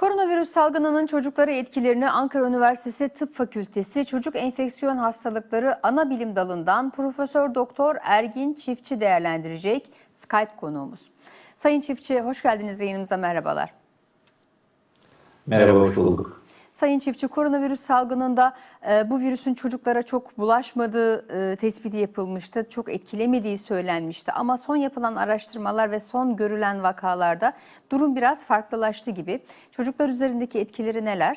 Koronavirüs salgınının çocuklara etkilerini Ankara Üniversitesi Tıp Fakültesi Çocuk Enfeksiyon Hastalıkları Anabilim Dalı'ndan Profesör Doktor Ergin Çiftçi değerlendirecek. Skype konuğumuz. Sayın Çiftçi, hoş geldiniz yayınımıza, merhabalar. Merhaba, hoş bulduk. Sayın Çiftçi, koronavirüs salgınında bu virüsün çocuklara çok bulaşmadığı tespiti yapılmıştı. Çok etkilemediği söylenmişti. Ama son yapılan araştırmalar ve son görülen vakalarda durum biraz farklılaştı gibi. Çocuklar üzerindeki etkileri neler?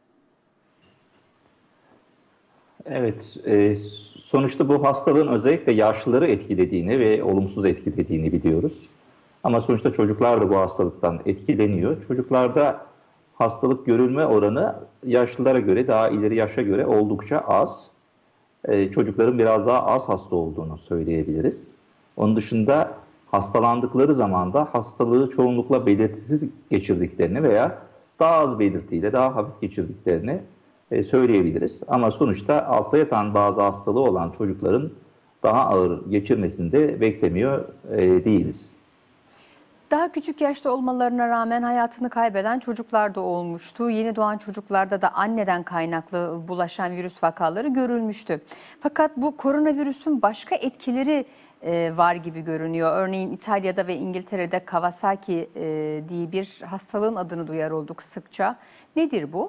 Evet, sonuçta bu hastalığın özellikle yaşlıları etkilediğini ve olumsuz etkilediğini biliyoruz. Ama sonuçta çocuklar da bu hastalıktan etkileniyor. Çocuklarda hastalık görülme oranı yaşlılara göre, daha ileri yaşa göre oldukça az. Çocukların biraz daha az hasta olduğunu söyleyebiliriz. Onun dışında hastalandıkları zaman da hastalığı çoğunlukla belirtisiz geçirdiklerini veya daha az belirtiyle daha hafif geçirdiklerini söyleyebiliriz. Ama sonuçta altta yatan bazı hastalığı olan çocukların daha ağır geçirmesini de beklemiyor değiliz. Daha küçük yaşta olmalarına rağmen hayatını kaybeden çocuklar da olmuştu. Yeni doğan çocuklarda da anneden kaynaklı bulaşan virüs vakaları görülmüştü. Fakat bu koronavirüsün başka etkileri var gibi görünüyor. Örneğin İtalya'da ve İngiltere'de Kawasaki diye bir hastalığın adını duyar olduk sıkça. Nedir bu?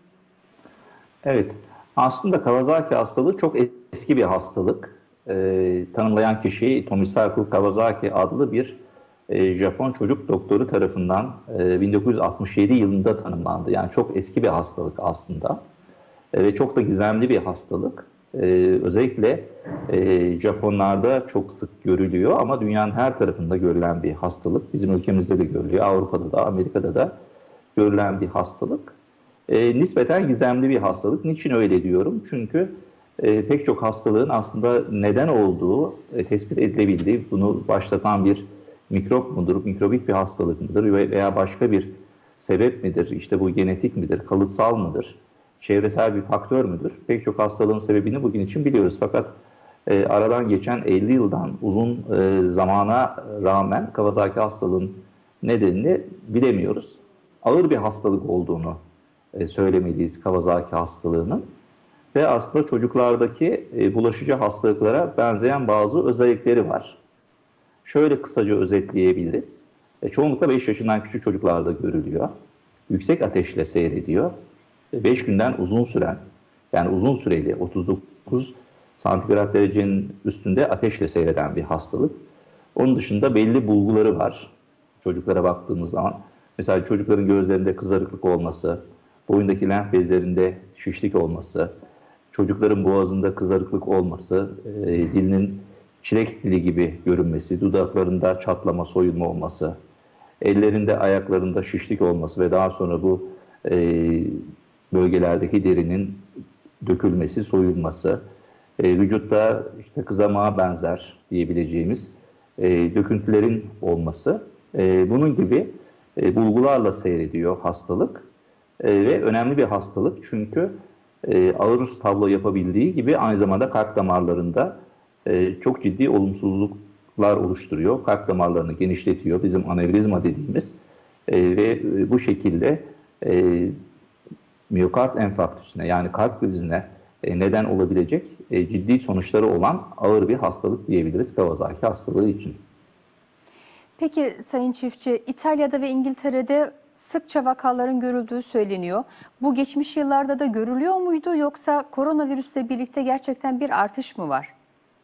Evet, aslında Kawasaki hastalığı çok eski bir hastalık. Tanımlayan kişi Tomisaku Kawasaki adlı bir Japon çocuk doktoru tarafından 1967 yılında tanımlandı. Yani çok eski bir hastalık aslında ve çok da gizemli bir hastalık. Özellikle Japonlarda çok sık görülüyor ama dünyanın her tarafında görülen bir hastalık. Bizim ülkemizde de görülüyor, Avrupa'da da, Amerika'da da görülen bir hastalık. Nispeten gizemli bir hastalık. Niçin öyle diyorum? Çünkü pek çok hastalığın aslında neden olduğu tespit edilebildi. Bunu başlatan bir mikrop mudur, mikrobik bir hastalık mıdır veya başka bir sebep midir? İşte bu genetik midir, kalıtsal mıdır, çevresel bir faktör müdür? Pek çok hastalığın sebebini bugün için biliyoruz. Fakat aradan geçen 50 yıldan uzun zamana rağmen Kawasaki hastalığının nedenini bilemiyoruz. Ağır bir hastalık olduğunu söylemeliyiz Kawasaki hastalığının. Ve aslında çocuklardaki bulaşıcı hastalıklara benzeyen bazı özellikleri var. Şöyle kısaca özetleyebiliriz. Çoğunlukla 5 yaşından küçük çocuklarda görülüyor. Yüksek ateşle seyrediyor. 5 günden uzun süren, yani uzun süreli 39 santigrat derecenin üstünde ateşle seyreden bir hastalık. Onun dışında belli bulguları var. Çocuklara baktığımız zaman mesela çocukların gözlerinde kızarıklık olması, boyundaki lenf bezlerinde şişlik olması, çocukların boğazında kızarıklık olması, dilinin çilek dili gibi görünmesi, dudaklarında çatlama, soyulma olması, ellerinde, ayaklarında şişlik olması ve daha sonra bu bölgelerdeki derinin dökülmesi, soyulması, vücutta işte kızamağa benzer diyebileceğimiz döküntülerin olması, bunun gibi bulgularla seyrediyor hastalık ve önemli bir hastalık çünkü ağır tablo yapabildiği gibi aynı zamanda kalp damarlarında çok ciddi olumsuzluklar oluşturuyor. Kalp damarlarını genişletiyor. Bizim anevrizma dediğimiz ve bu şekilde miyokard enfarktüsüne yani kalp krizine neden olabilecek ciddi sonuçları olan ağır bir hastalık diyebiliriz Kawasaki hastalığı için. Peki Sayın Çiftçi, İtalya'da ve İngiltere'de sıkça vakaların görüldüğü söyleniyor. Bu geçmiş yıllarda da görülüyor muydu yoksa koronavirüsle birlikte gerçekten bir artış mı var?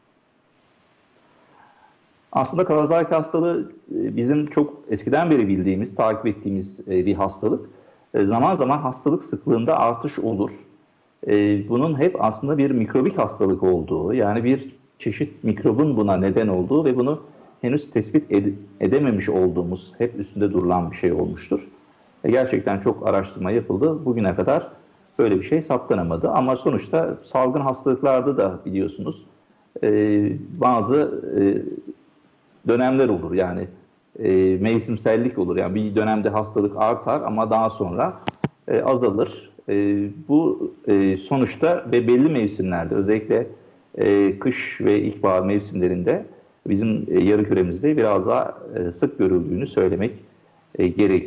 Aslında Kawasaki hastalığı bizim çok eskiden beri bildiğimiz, takip ettiğimiz bir hastalık. Zaman zaman hastalık sıklığında artış olur. Bunun hep aslında bir mikrobik hastalık olduğu, yani bir çeşit mikrobun buna neden olduğu ve bunu henüz tespit edememiş olduğumuz, hep üstünde durulan bir şey olmuştur. Gerçekten çok araştırma yapıldı. Bugüne kadar böyle bir şey saptanamadı. Ama sonuçta salgın hastalıklarda da biliyorsunuz bazı dönemler olur. Yani mevsimsellik olur. Yani bir dönemde hastalık artar ama daha sonra azalır. Bu sonuçta ve belli mevsimlerde özellikle kış ve ilkbahar mevsimlerinde bizim yarı küremizde biraz daha sık görüldüğünü söylemek gerekir.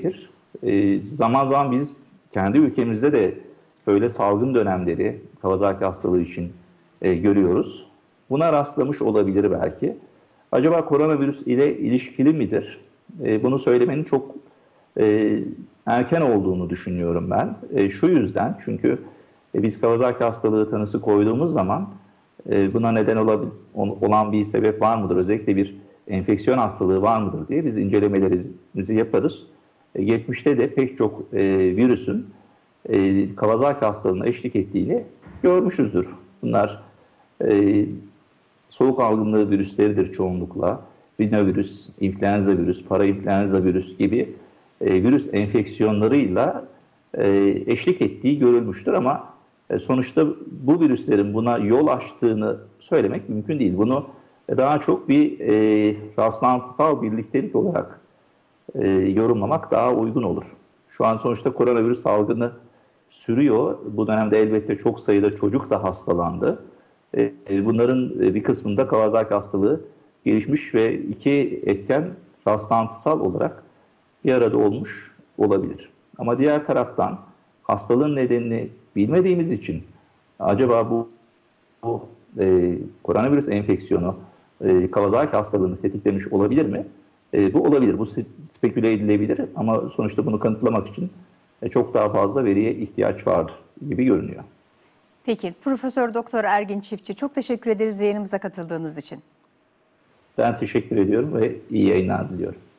Zaman zaman biz kendi ülkemizde de böyle salgın dönemleri Kawasaki hastalığı için görüyoruz. Buna rastlamış olabilir belki. Acaba koronavirüs ile ilişkili midir? Bunu söylemenin çok erken olduğunu düşünüyorum ben. Şu yüzden, çünkü biz Kawasaki hastalığı tanısı koyduğumuz zaman buna neden olan bir sebep var mıdır? Özellikle bir enfeksiyon hastalığı var mıdır diye biz incelemelerimizi yaparız. Geçmişte de pek çok virüsün Kawasaki hastalığına eşlik ettiğini görmüşüzdür. Bunlar soğuk algınlığı virüsleridir çoğunlukla. Rinovirüs, influenza virüs, parainfluenza virüs gibi virüs enfeksiyonlarıyla eşlik ettiği görülmüştür ama sonuçta bu virüslerin buna yol açtığını söylemek mümkün değil. Bunu daha çok bir rastlantısal birliktelik olarak yorumlamak daha uygun olur. Şu an sonuçta koronavirüs salgını sürüyor. Bu dönemde elbette çok sayıda çocuk da hastalandı. Bunların bir kısmında Kawasaki hastalığı gelişmiş ve iki etken rastlantısal olarak bir arada olmuş olabilir. Ama diğer taraftan hastalığın nedenini bilmediğimiz için acaba bu koronavirüs enfeksiyonu Kawasaki hastalığını tetiklemiş olabilir mi? Bu olabilir, bu speküle edilebilir ama sonuçta bunu kanıtlamak için çok daha fazla veriye ihtiyaç var gibi görünüyor. Peki, Profesör Doktor Ergin Çiftçi, çok teşekkür ederiz yayınımıza katıldığınız için. Ben teşekkür ediyorum ve iyi yayınlar diliyorum.